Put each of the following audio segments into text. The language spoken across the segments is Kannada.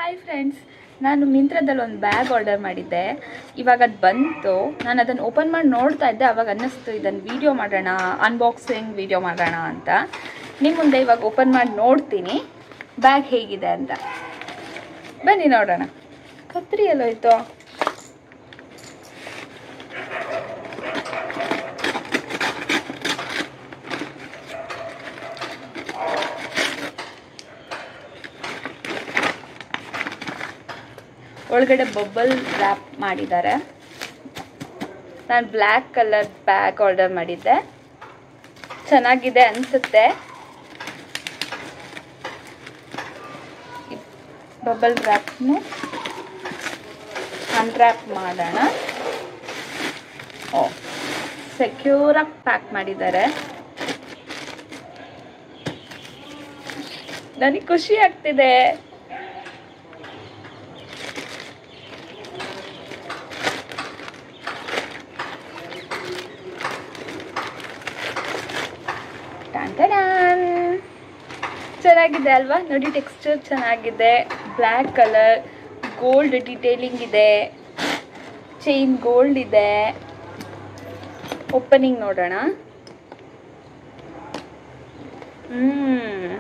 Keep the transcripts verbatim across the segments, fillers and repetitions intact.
ಹಾಯ್ ಫ್ರೆಂಡ್ಸ್, ನಾನು ಮಿಂತ್ರದಲ್ಲಿ ಒಂದು ಬ್ಯಾಗ್ ಆರ್ಡರ್ ಮಾಡಿದ್ದೆ. ಇವಾಗ ಅದು ಬಂತು. ನಾನು ಅದನ್ನು ಓಪನ್ ಮಾಡಿ ನೋಡ್ತಾ ಇದ್ದೆ. ಆವಾಗ ಅನ್ನಿಸ್ತು ಇದನ್ನು ವೀಡಿಯೋ ಮಾಡೋಣ, ಅನ್ಬಾಕ್ಸಿಂಗ್ ವೀಡಿಯೋ ಮಾಡೋಣ ಅಂತ. ನಿಮ್ಮ ಮುಂದೆ ಇವಾಗ ಓಪನ್ ಮಾಡಿ ನೋಡ್ತೀನಿ ಬ್ಯಾಗ್ ಹೇಗಿದೆ ಅಂತ. ಬನ್ನಿ ನೋಡೋಣ. ಕತ್ರಿ ಎಲ್ಲೋಯ್ತು? ಒಳಗಡೆ ಬಬಲ್ ರ್ಯಾಪ್ ಮಾಡಿದ್ದಾರೆ. ನಾನು ಬ್ಲ್ಯಾಕ್ ಕಲರ್ ಬ್ಯಾಗ್ ಆರ್ಡರ್ ಮಾಡಿದ್ದೆ. ಚೆನ್ನಾಗಿದೆ ಅನಿಸುತ್ತೆ. ಬಬಲ್ ರ್ಯಾಪ್ನು ಅನ್ರ್ಯಾಪ್ ಮಾಡೋಣ. ಓ, ಸೆಕ್ಯೂರಾಗಿ ಪ್ಯಾಕ್ ಮಾಡಿದ್ದಾರೆ. ನನಗೆ ಖುಷಿ ಆಗ್ತಿದೆ. ಚೆನ್ನಾಗಿದೆ ಅಲ್ವಾ? ನೋಡಿ, ಟೆಕ್ಸ್ಚರ್ ಚೆನ್ನಾಗಿದೆ. ಬ್ಲ್ಯಾಕ್ ಕಲರ್, ಗೋಲ್ಡ್ ಡಿಟೇಲಿಂಗ್ ಇದೆ, ಚೈನ್ ಗೋಲ್ಡ್ ಇದೆ. ಓಪನಿಂಗ್ ನೋಡೋಣ. ಹ್ಮ್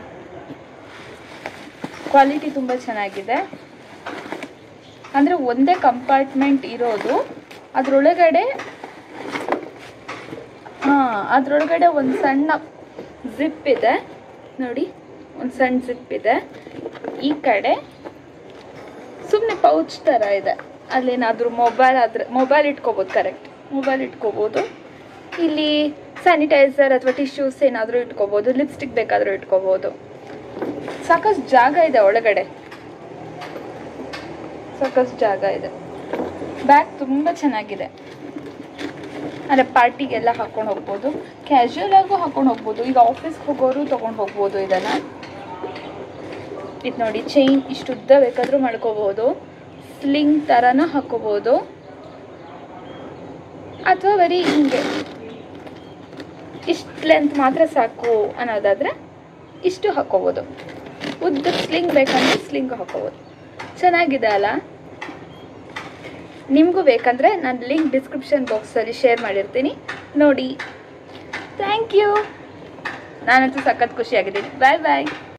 ಕ್ವಾಲಿಟಿ ತುಂಬ ಚೆನ್ನಾಗಿದೆ. ಅಂದರೆ ಒಂದೇ ಕಂಪಾರ್ಟ್ಮೆಂಟ್ ಇರೋದು. ಅದರೊಳಗಡೆ ಹಾಂ ಅದರೊಳಗಡೆ ಒಂದು ಸಣ್ಣ ಜಿಪ್ ಇದೆ ನೋಡಿ. ಒಂದು ಸಣ್ಣ ಜಿಪ್ ಇದೆ. ಈ ಕಡೆ ಸುಮ್ಮನೆ ಪೌಚ್ ಥರ ಇದೆ. ಅಲ್ಲೇನಾದರೂ ಮೊಬೈಲ್ ಆದರೆ ಮೊಬೈಲ್ ಇಟ್ಕೋಬೋದು. ಕರೆಕ್ಟ್, ಮೊಬೈಲ್ ಇಟ್ಕೋಬೋದು. ಇಲ್ಲಿ ಸ್ಯಾನಿಟೈಸರ್ ಅಥವಾ ಟಿಶ್ಯೂಸ್ ಏನಾದರೂ ಇಟ್ಕೋಬೋದು. ಲಿಪ್ಸ್ಟಿಕ್ ಬೇಕಾದರೂ ಇಟ್ಕೋಬೋದು. ಸಾಕಷ್ಟು ಜಾಗ ಇದೆ ಒಳಗಡೆ. ಸಾಕಷ್ಟು ಜಾಗ ಇದೆ. ಬ್ಯಾಗ್ ತುಂಬ ಚೆನ್ನಾಗಿದೆ. ಅಂದರೆ ಪಾರ್ಟಿಗೆಲ್ಲ ಹಾಕ್ಕೊಂಡು ಹೋಗ್ಬೋದು. ಕ್ಯಾಶುಯಲ್ ಆಗು ಹಾಕ್ಕೊಂಡು ಹೋಗ್ಬೋದು. ಈಗ ಆಫೀಸ್ಗೆ ಹೋಗೋರು ತೊಗೊಂಡು ಹೋಗ್ಬೋದು ಇದನ್ನು. ಇದು ನೋಡಿ, ಚೈನ್ ಇಷ್ಟು ಉದ್ದ ಬೇಕಾದರೂ ಮಾಡ್ಕೋಬೋದು. ಸ್ಲಿಂಗ್ ಥರನೂ ಹಾಕ್ಕೋಬೋದು. ಅಥವಾ ಬರೀ ಹಿಂಗೆ ಇಷ್ಟು ಲೆಂತ್ ಮಾತ್ರ ಸಾಕು ಅನ್ನೋದಾದರೆ ಇಷ್ಟು ಹಾಕ್ಕೋಬೋದು. ಉದ್ದ ಸ್ಲಿಂಗ್ ಬೇಕಂದ್ರೆ ಸ್ಲಿಂಗ್ ಹಾಕ್ಕೋಬೋದು. ಚೆನ್ನಾಗಿದೆ ಅಲ್ಲ? ನಿಮಗೂ ಬೇಕಂದರೆ ನಾನು ಲಿಂಕ್ ಡಿಸ್ಕ್ರಿಪ್ಷನ್ ಬಾಕ್ಸಲ್ಲಿ ಶೇರ್ ಮಾಡಿರ್ತೀನಿ, ನೋಡಿ. Thank you. ನಾನಂತೂ ಸಖತ್ ಖುಷಿಯಾಗಿದ್ದೀನಿ. ಬಾಯ್ ಬಾಯ್.